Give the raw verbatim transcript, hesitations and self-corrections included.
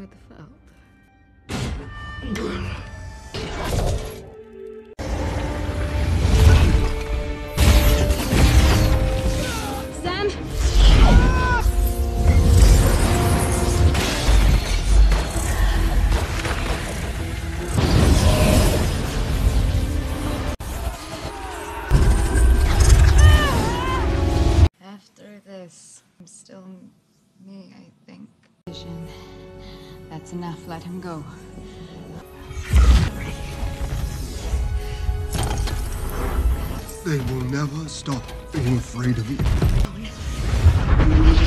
it felt. Sam? After this, I'm still me, I think. Vision. That's enough. Let him go. They will never stop being afraid of you.